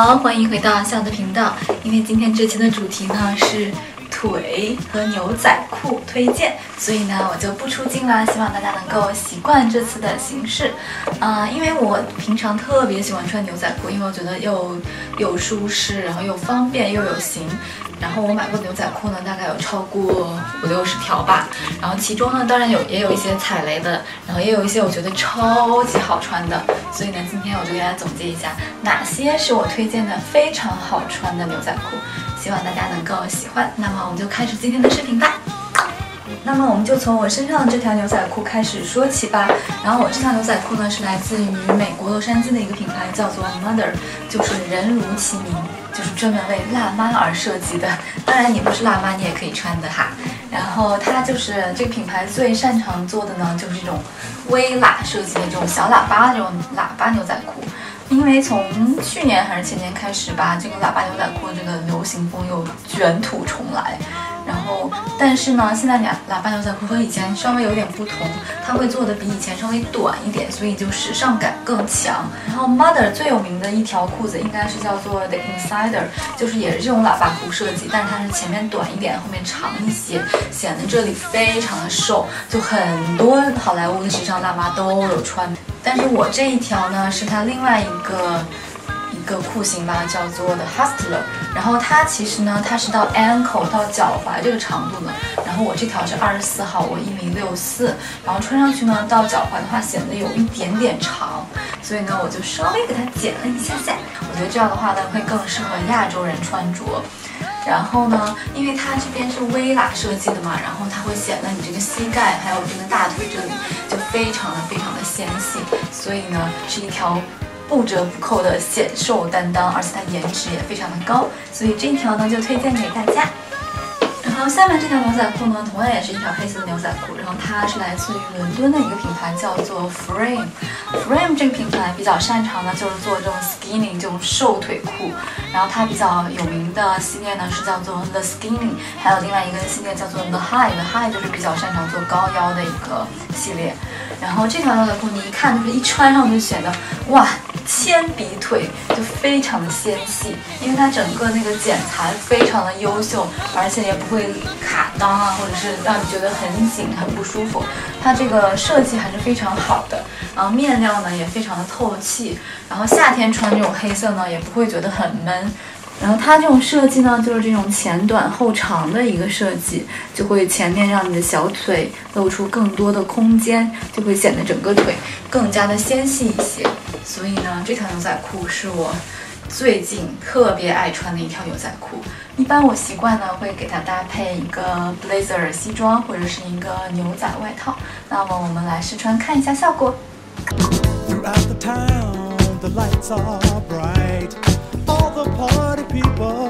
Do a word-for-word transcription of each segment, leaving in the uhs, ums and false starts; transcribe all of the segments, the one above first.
好，欢迎回到笑的频道。因为今天这期的主题呢是腿和牛仔裤推荐，所以呢我就不出镜啦。希望大家能够习惯这次的形式。呃，因为我平常特别喜欢穿牛仔裤，因为我觉得又又舒适，然后又方便又有型。然后我买过牛仔裤呢，大概有超过五六十条吧。然后其中呢，当然有也有一些踩雷的，然后也有一些我觉得超级好穿的。所以呢，今天我就给大家总结一下哪些是我推荐的非常好穿的牛仔裤，希望大家能够喜欢。那么我们就开始今天的视频吧。那么我们就从我身上的这条牛仔裤开始说起吧。然后我这条牛仔裤呢是来自于美国洛杉矶的一个品牌，叫做 Mother， 就是人如其名，就是专门为辣妈而设计的。当然你不是辣妈，你也可以穿的哈。然后它就是这个品牌最擅长做的呢，就是这种微喇设计的这种小喇叭这种喇叭牛仔裤。因为从去年还是前年开始吧，这个喇叭牛仔裤的这个流行风又卷土重来。然后，但是呢，现在俩喇叭牛仔裤和以前稍微有点不同，它会做的比以前稍微短一点，所以就时尚感更强。然后 Mother 最有名的一条裤子应该是叫做 The Insider， 就是也是这种喇叭裤设计，但是它是前面短一点，后面长一些，显得这里非常的瘦，就很多好莱坞的时尚辣妈都有穿。但是我这一条呢，是它另外一个。一个裤型吧，叫做的 Hustler， 然后它其实呢，它是到 ankle 到脚踝这个长度的，然后我这条是二十四号，我一米六四，然后穿上去呢，到脚踝的话显得有一点点长，所以呢，我就稍微给它剪了一下下，我觉得这样的话呢，会更适合亚洲人穿着。然后呢，因为它这边是微喇设计的嘛，然后它会显得你这个膝盖还有这个大腿这里就非常的非常的纤细，所以呢，是一条不折不扣的显瘦担当，而且它颜值也非常的高，所以这一条呢就推荐给大家。然后下面这条牛仔裤呢，同样也是一条黑色的牛仔裤，然后它是来自于伦敦的一个品牌，叫做 Frame。Frame 这个品牌比较擅长的就是做这种 skinny 这种瘦腿裤，然后它比较有名的系列呢是叫做 The Skinny， 还有另外一个系列叫做 The High。The High 就是比较擅长做高腰的一个系列。然后这条牛仔裤你一看就是一穿上就显得哇，铅笔腿就非常的纤细，因为它整个那个剪裁非常的优秀，而且也不会卡裆啊，或者是让你觉得很紧很不舒服。它这个设计还是非常好的，然后面料呢也非常的透气，然后夏天穿这种黑色呢也不会觉得很闷。然后它这种设计呢，就是这种前短后长的一个设计，就会前面让你的小腿露出更多的空间，就会显得整个腿更加的纤细一些。所以呢，这条牛仔裤是我最近特别爱穿的一条牛仔裤。一般我习惯呢会给它搭配一个 blazer 西装或者是一个牛仔外套。那么我们来试穿看一下效果。Throughout the town, the lights are bright. All the party people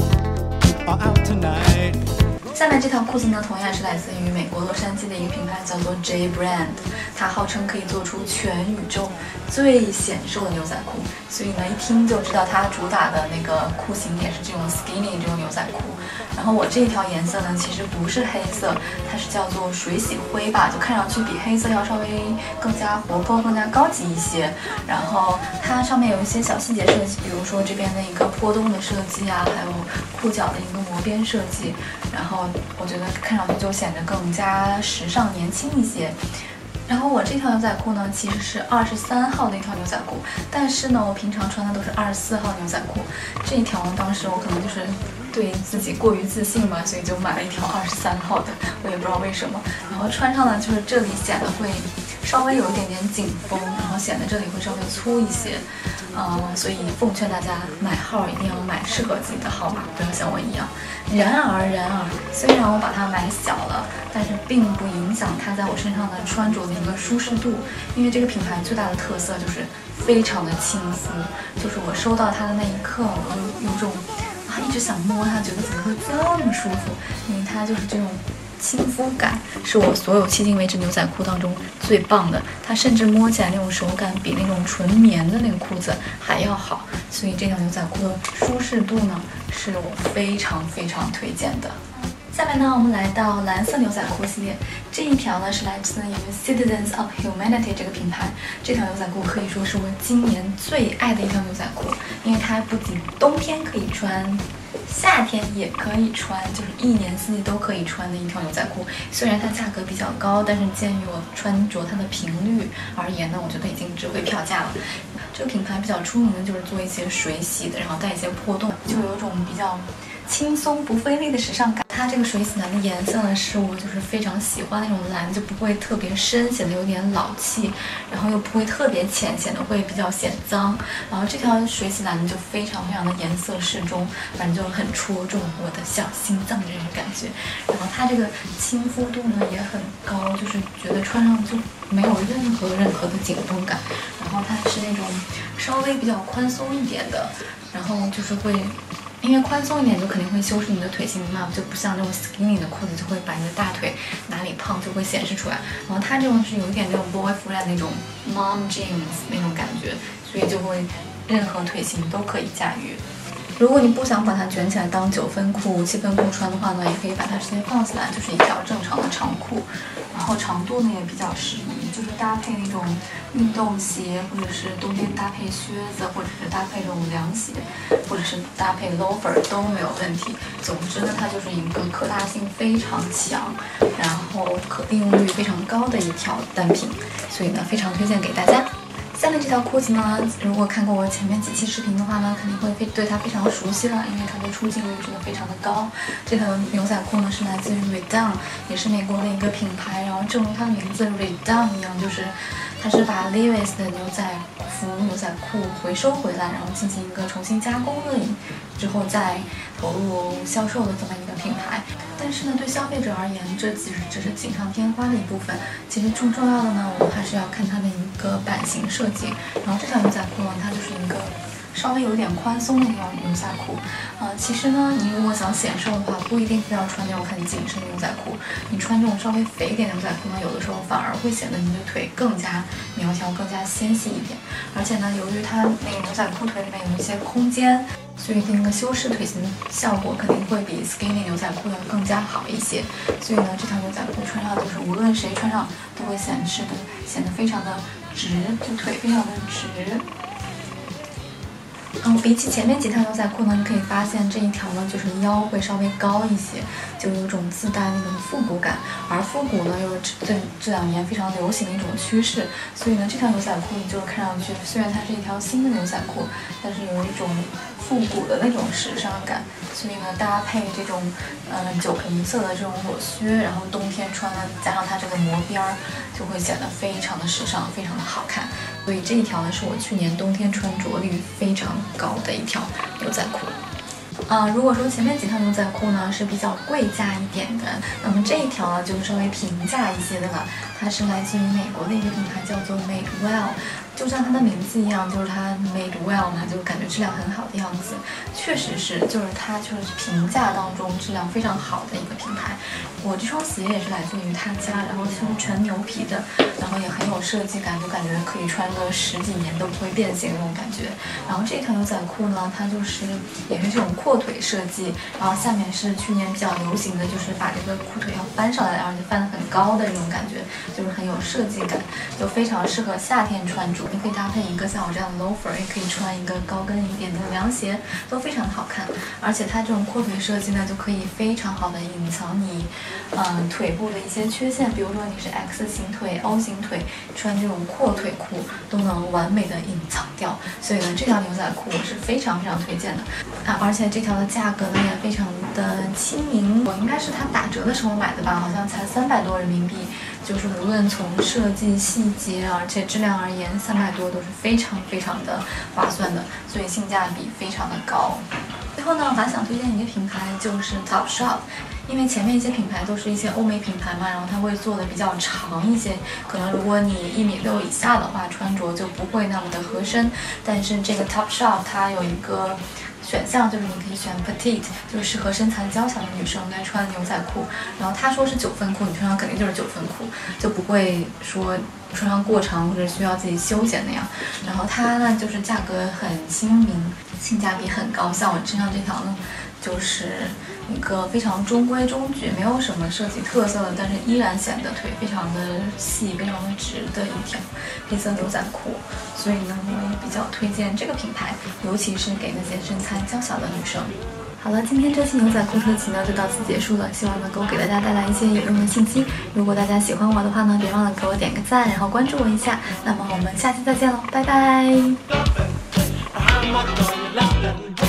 are out tonight. 下面这条裤子呢，同样是来自于美国洛杉矶的一个品牌，叫做 J Brand。它号称可以做出全宇宙最显瘦的牛仔裤，所以呢，一听就知道它主打的那个裤型也是这种 skinny 这种牛仔裤。然后我这条颜色呢，其实不是黑色，它是叫做水洗灰吧，就看上去比黑色要稍微更加活泼、更加高级一些。然后它上面有一些小细节设计，比如说这边的一个破洞的设计啊，还有裤脚的一个磨边设计，然后我觉得看上去就显得更加时尚年轻一些。然后我这条牛仔裤呢，其实是二十三号的一条牛仔裤，但是呢，我平常穿的都是二十四号牛仔裤。这一条呢，当时我可能就是对自己过于自信嘛，所以就买了一条二十三号的，我也不知道为什么。然后穿上呢，就是这里显得会稍微有一点点紧绷，然后显得这里会稍微粗一些。嗯，所以奉劝大家买号一定要买适合自己的号码，不要像我一样。然而，然而，虽然我把它买小了，但是并不影响它在我身上的穿着的一个舒适度。因为这个品牌最大的特色就是非常的亲肤，就是我收到它的那一刻，我有种啊一直想摸它，觉得怎么会这么舒服？因为它就是这种亲肤感，是我所有迄今为止牛仔裤当中最棒的。它甚至摸起来那种手感比那种纯棉的那个裤子还要好，所以这条牛仔裤的舒适度呢，是我非常非常推荐的。 下面呢，我们来到蓝色牛仔裤系列，这一条呢是来自于 Citizens of Humanity 这个品牌。这条牛仔裤可以说是我今年最爱的一条牛仔裤，因为它不仅冬天可以穿，夏天也可以穿，就是一年四季都可以穿的一条牛仔裤。虽然它价格比较高，但是鉴于我穿着它的频率而言呢，我觉得已经值回票价了。这个品牌比较出名的就是做一些水洗的，然后带一些破洞，就有一种比较轻松不费力的时尚感。它这个水洗蓝的颜色呢，是我就是非常喜欢那种蓝，就不会特别深，显得有点老气，然后又不会特别浅，显得会比较显脏。然后这条水洗蓝就非常非常的颜色适中，反正就很戳中我的小心脏这种感觉。然后它这个亲肤度呢也很高，就是觉得穿上就没有任何任何的紧绷感。然后它是那种稍微比较宽松一点的，然后就是会。因为宽松一点就肯定会修饰你的腿型嘛，就不像那种 skinny 的裤子就会把你的大腿哪里胖就会显示出来。然后它这种是有一点那种 boyfriend 那种 mom jeans 那种感觉，所以就会任何腿型都可以驾驭。如果你不想把它卷起来当九分裤、七分裤穿的话呢，也可以把它直接放起来，就是一条正常的长裤。然后长度呢也比较适宜，就是搭配那种运动鞋，或者是冬天搭配靴子，或者是搭配这种凉鞋，或者是搭配 loafer 都没有问题。总之呢，它就是一个可搭性非常强，然后可利用率非常高的一条单品，所以呢非常推荐给大家。下面这条裤子呢，如果看过我前面几期视频的话呢，肯定会非对它非常熟悉了，因为它的出镜率真的非常的高。这条牛仔裤呢是来自于 Redone， 也是美国的一个品牌。然后正如它的名字 Redone 一样，就是它是把 Levi's 的牛仔服、牛仔裤回收回来，然后进行一个重新加工了之后再投入销售的这么一个品牌。但是呢，对消费者而言，这其实只是锦上添花的一部分。其实更重要的呢，我们还是要看它的一个版型设计。然后这条牛仔裤呢，它就是一个稍微有点宽松的一条牛仔裤。呃，其实呢，你如果想显瘦的话，不一定非要穿那种很紧身的牛仔裤。你穿这种稍微肥一点的牛仔裤呢，有的时候反而会显得你的腿更加苗条、更加纤细一点。而且呢，由于它那个牛仔裤腿里面有一些空间，所以那个修饰腿型的效果肯定会比 skinny 牛仔裤要更加好一些。所以呢，这条牛仔裤穿上就是无论谁穿上都会显示的显得非常的直，就腿非常的直。嗯，比起前面几条牛仔裤呢，你可以发现这一条呢，就是腰会稍微高一些，就有种自带那种复古感。而复古呢，又是这这两年非常流行的一种趋势，所以呢，这条牛仔裤就是看上去虽然它是一条新的牛仔裤，但是有一种复古的那种时尚感。所以呢，搭配这种嗯、呃、酒红色的这种裸靴，然后冬天穿呢，加上它这个磨边儿，就会显得非常的时尚，非常的好看。所以这一条呢，是我去年冬天穿着率非常高的一条牛仔裤。啊、呃，如果说前面几条牛仔裤呢是比较贵价一点的，那么这一条呢就稍微平价一些的了。它是来自于美国的一个品牌，叫做 Madewell。就像它的名字一样，就是它 made well 嘛，就感觉质量很好的样子。确实是，就是它就是平价当中质量非常好的一个品牌。我这双鞋也是来自于他家，然后是纯牛皮的，然后也很有设计感，就感觉可以穿个十几年都不会变形那种感觉。然后这条牛仔裤呢，它就是也是这种阔腿设计，然后下面是去年比较流行的，就是把这个裤腿要翻上来，而且翻得很高的这种感觉，就是很有设计感，就非常适合夏天穿着。你可以搭配一个像我这样的 loafer， 也可以穿一个高跟一点的凉鞋，都非常的好看。而且它这种阔腿设计呢，就可以非常好的隐藏你，嗯、呃，腿部的一些缺陷。比如说你是 X 型腿、O 型腿，穿这种阔腿裤都能完美的隐藏掉。所以呢，这条牛仔裤我是非常非常推荐的啊！而且这条的价格呢也非常的亲民，我应该是它打折的时候买的吧，好像才三百多人民币。就是无论从设计细节而且质量而言，三百多都是非常非常的划算的，所以性价比非常的高。最后呢，我还想推荐一个品牌，就是 Topshop。因为前面一些品牌都是一些欧美品牌嘛，然后它会做的比较长一些，可能如果你一米六以下的话，穿着就不会那么的合身。但是这个 Topshop 它有一个选项，就是你可以选 petite， 就是适合身材娇小的女生来穿牛仔裤。然后他说是九分裤，你穿上肯定就是九分裤，就不会说穿上过长或者需要自己修剪那样。然后它呢就是价格很亲民，性价比很高。像我身上这条呢，就是一个非常中规中矩，没有什么设计特色的，但是依然显得腿非常的细、非常的直的一条黑色牛仔裤。所以呢，我也比较推荐这个品牌，尤其是给那些身材娇小的女生。好了，今天这期牛仔裤特辑呢就到此结束了，希望能够给大家带来一些有用的信息。如果大家喜欢我的话呢，别忘了给我点个赞，然后关注我一下。那么我们下期再见了，拜拜。